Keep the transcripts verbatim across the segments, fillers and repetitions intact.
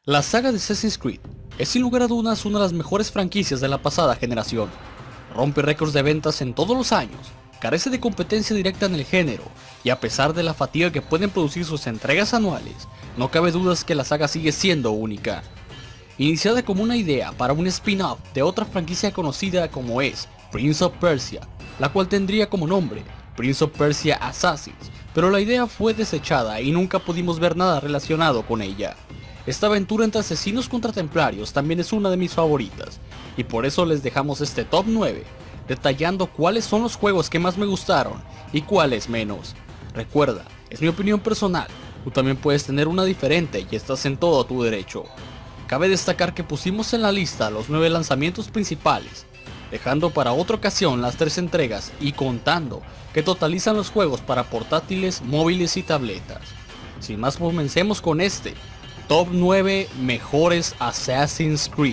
La saga de Assassin's Creed es sin lugar a dudas una de las mejores franquicias de la pasada generación. Rompe récords de ventas en todos los años, carece de competencia directa en el género, y a pesar de la fatiga que pueden producir sus entregas anuales, no cabe dudas que la saga sigue siendo única. Iniciada como una idea para un spin-off de otra franquicia conocida como es Prince of Persia, la cual tendría como nombre Prince of Persia Assassins, pero la idea fue desechada y nunca pudimos ver nada relacionado con ella. Esta aventura entre asesinos contra templarios también es una de mis favoritas, y por eso les dejamos este top nueve, detallando cuáles son los juegos que más me gustaron y cuáles menos. Recuerda, es mi opinión personal, tú también puedes tener una diferente y estás en todo tu derecho. Cabe destacar que pusimos en la lista los nueve lanzamientos principales, dejando para otra ocasión las tres entregas y contando que totalizan los juegos para portátiles, móviles y tabletas. Sin más, comencemos con este top nueve mejores Assassin's Creed.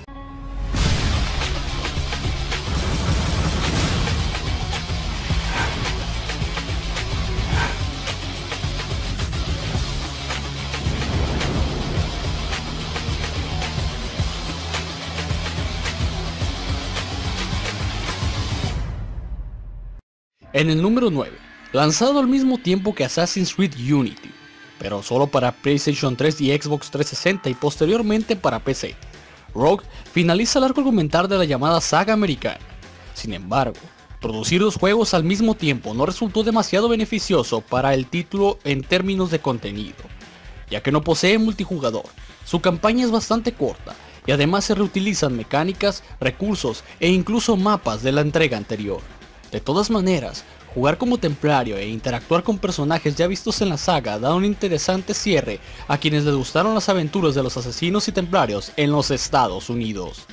En el número nueve, lanzado al mismo tiempo que Assassin's Creed Unity, pero solo para PlayStation tres y Xbox trescientos sesenta y posteriormente para P C, Rogue finaliza el arco argumental de la llamada saga americana. Sin embargo, producir los juegos al mismo tiempo no resultó demasiado beneficioso para el título en términos de contenido, ya que no posee multijugador, su campaña es bastante corta y además se reutilizan mecánicas, recursos e incluso mapas de la entrega anterior. De todas maneras, jugar como templario e interactuar con personajes ya vistos en la saga da un interesante cierre a quienes les gustaron las aventuras de los asesinos y templarios en los Estados Unidos.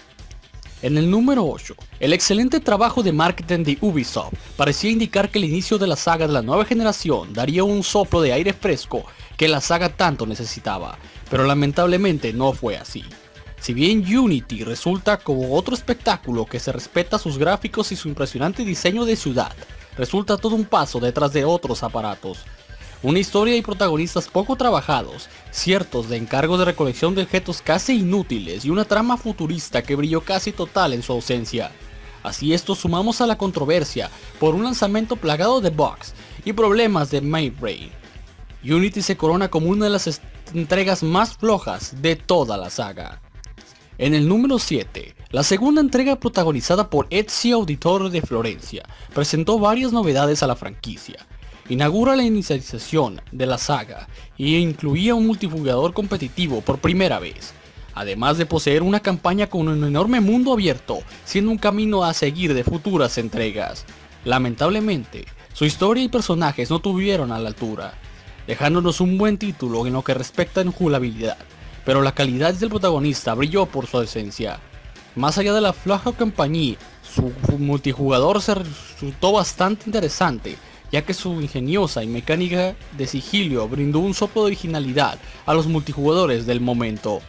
En el número ocho, el excelente trabajo de marketing de Ubisoft parecía indicar que el inicio de la saga de la nueva generación daría un soplo de aire fresco que la saga tanto necesitaba, pero lamentablemente no fue así. Si bien Unity resulta como otro espectáculo que se respeta sus gráficos y su impresionante diseño de ciudad, resulta todo un paso detrás de otros aparatos. Una historia y protagonistas poco trabajados, ciertos de encargos de recolección de objetos casi inútiles y una trama futurista que brilló casi total en su ausencia. Así esto sumamos a la controversia por un lanzamiento plagado de bugs y problemas de mainframe. Unity se corona como una de las entregas más flojas de toda la saga. En el número siete, la segunda entrega protagonizada por Ezio Auditore de Florencia presentó varias novedades a la franquicia. Inaugura la inicialización de la saga e incluía un multijugador competitivo por primera vez, además de poseer una campaña con un enorme mundo abierto, siendo un camino a seguir de futuras entregas. Lamentablemente, su historia y personajes no tuvieron a la altura, dejándonos un buen título en lo que respecta en jugabilidad, pero la calidad del protagonista brilló por su esencia. Más allá de la floja campaña, su multijugador se resultó bastante interesante, ya que su ingeniosa y mecánica de sigilo brindó un soplo de originalidad a los multijugadores del momento.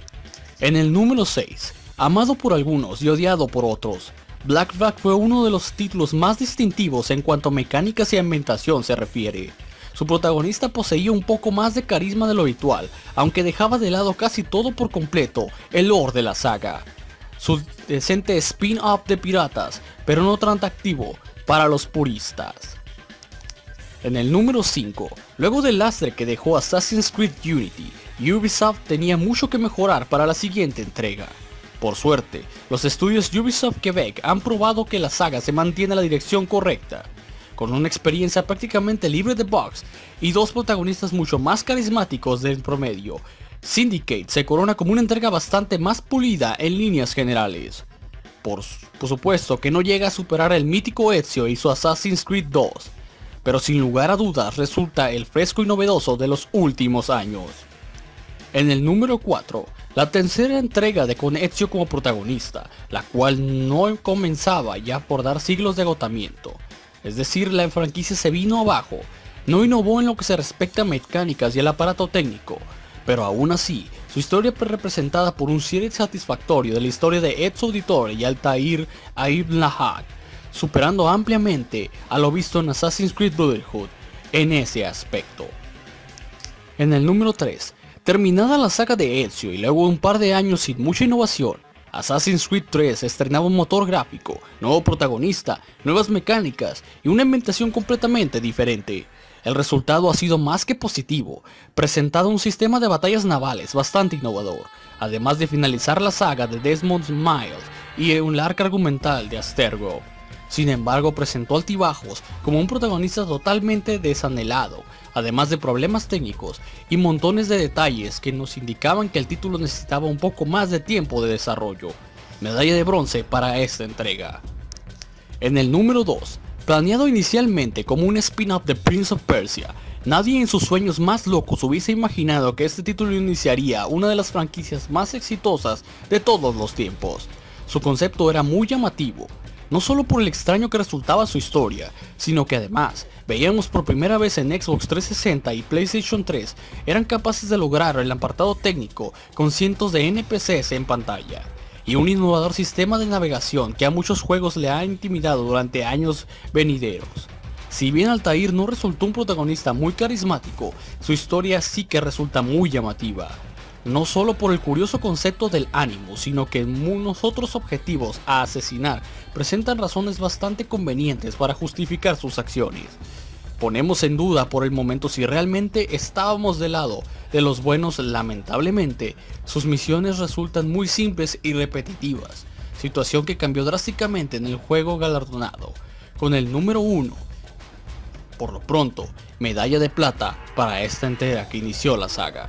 En el número seis, amado por algunos y odiado por otros, Black Flag fue uno de los títulos más distintivos en cuanto a mecánicas y ambientación se refiere. Su protagonista poseía un poco más de carisma de lo habitual, aunque dejaba de lado casi todo por completo el lore de la saga. Su decente spin-off de piratas, pero no tan atractivo para los puristas. En el número cinco, luego del lastre que dejó Assassin's Creed Unity, Ubisoft tenía mucho que mejorar para la siguiente entrega. Por suerte, los estudios Ubisoft Quebec han probado que la saga se mantiene en la dirección correcta. Con una experiencia prácticamente libre de bugs y dos protagonistas mucho más carismáticos del promedio, Syndicate se corona como una entrega bastante más pulida en líneas generales. Por, por supuesto que no llega a superar el mítico Ezio y su Assassin's Creed dos, pero sin lugar a dudas resulta el fresco y novedoso de los últimos años. En el número cuatro, la tercera entrega de con Ezio como protagonista, la cual no comenzaba ya por dar siglos de agotamiento. Es decir, la franquicia se vino abajo, no innovó en lo que se respecta a mecánicas y el aparato técnico, pero aún así, su historia representada por un cierre satisfactorio de la historia de Ezio Auditore y Altair Ibn Lahad, superando ampliamente a lo visto en Assassin's Creed Brotherhood en ese aspecto. En el número tres, Terminada la saga de Ezio y luego un par de años sin mucha innovación, Assassin's Creed tres estrenaba un motor gráfico, nuevo protagonista, nuevas mecánicas y una ambientación completamente diferente. El resultado ha sido más que positivo, presentado un sistema de batallas navales bastante innovador, además de finalizar la saga de Desmond Miles y un arco argumental de Abstergo. Sin embargo, presentó altibajos como un protagonista totalmente desanhelado, además de problemas técnicos y montones de detalles que nos indicaban que el título necesitaba un poco más de tiempo de desarrollo. Medalla de bronce para esta entrega. En el número dos, planeado inicialmente como un spin-off de Prince of Persia, nadie en sus sueños más locos hubiese imaginado que este título iniciaría una de las franquicias más exitosas de todos los tiempos. Su concepto era muy llamativo, no solo por el extraño que resultaba su historia, sino que además veíamos por primera vez en Xbox trescientos sesenta y PlayStation tres eran capaces de lograr el apartado técnico con cientos de N P Cs en pantalla, y un innovador sistema de navegación que a muchos juegos le ha intimidado durante años venideros. Si bien Altair no resultó un protagonista muy carismático, su historia sí que resulta muy llamativa. No solo por el curioso concepto del ánimo, sino que unos otros objetivos a asesinar presentan razones bastante convenientes para justificar sus acciones. Ponemos en duda por el momento si realmente estábamos del lado de los buenos. Lamentablemente, sus misiones resultan muy simples y repetitivas, situación que cambió drásticamente en el juego galardonado, con el número uno. Por lo pronto, medalla de plata para esta entrega que inició la saga.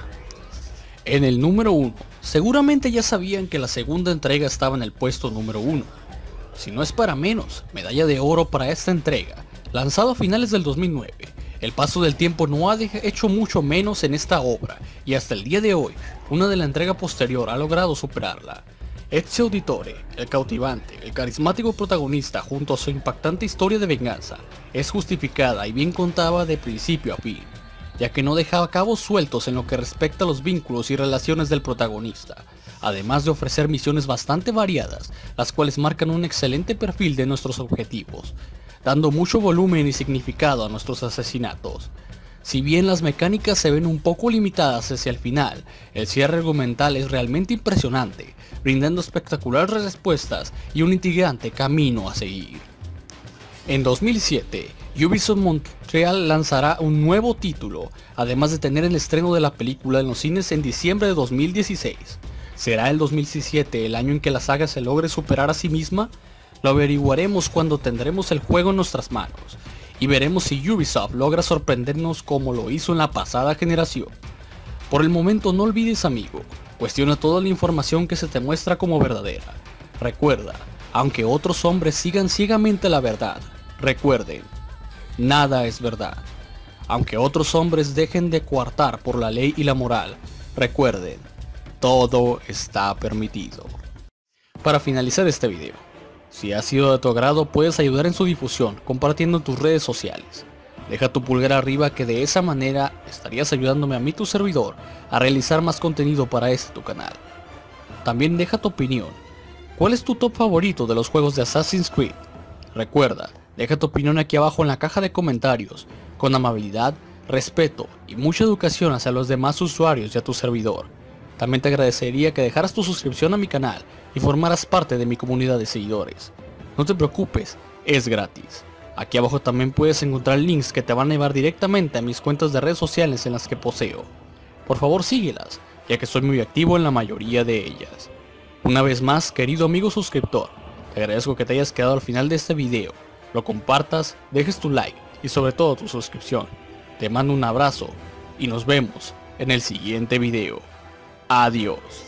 En el número uno, seguramente ya sabían que la segunda entrega estaba en el puesto número uno. Si no es para menos, medalla de oro para esta entrega, lanzado a finales del dos mil nueve. El paso del tiempo no ha hecho mucho menos en esta obra, y hasta el día de hoy, una de la entrega posterior ha logrado superarla. Ezio Auditore, el cautivante, el carismático protagonista junto a su impactante historia de venganza, es justificada y bien contada de principio a fin, ya que no dejaba cabos sueltos en lo que respecta a los vínculos y relaciones del protagonista, además de ofrecer misiones bastante variadas, las cuales marcan un excelente perfil de nuestros objetivos, dando mucho volumen y significado a nuestros asesinatos. Si bien las mecánicas se ven un poco limitadas hacia el final, el cierre argumental es realmente impresionante, brindando espectaculares respuestas y un intrigante camino a seguir. En dos mil siete, Ubisoft Montreal lanzará un nuevo título, además de tener el estreno de la película en los cines en diciembre de dos mil dieciséis. ¿Será el dos mil diecisiete el año en que la saga se logre superar a sí misma? Lo averiguaremos cuando tendremos el juego en nuestras manos, y veremos si Ubisoft logra sorprendernos como lo hizo en la pasada generación. Por el momento no olvides, amigo, cuestiona toda la información que se te muestra como verdadera. Recuerda, aunque otros hombres sigan ciegamente la verdad, recuerden, nada es verdad. Aunque otros hombres dejen de coartar por la ley y la moral, recuerden, todo está permitido. Para finalizar este video, si ha sido de tu agrado, puedes ayudar en su difusión compartiendo en tus redes sociales. Deja tu pulgar arriba, que de esa manera estarías ayudándome a mí, tu servidor, a realizar más contenido para este tu canal. También deja tu opinión. ¿Cuál es tu top favorito de los juegos de Assassin's Creed? Recuerda, deja tu opinión aquí abajo en la caja de comentarios, con amabilidad, respeto y mucha educación hacia los demás usuarios y a tu servidor. También te agradecería que dejaras tu suscripción a mi canal y formaras parte de mi comunidad de seguidores. No te preocupes, es gratis. Aquí abajo también puedes encontrar links que te van a llevar directamente a mis cuentas de redes sociales en las que poseo. Por favor síguelas, ya que soy muy activo en la mayoría de ellas. Una vez más, querido amigo suscriptor, te agradezco que te hayas quedado al final de este video, lo compartas, dejes tu like y sobre todo tu suscripción. Te mando un abrazo y nos vemos en el siguiente video. Adiós.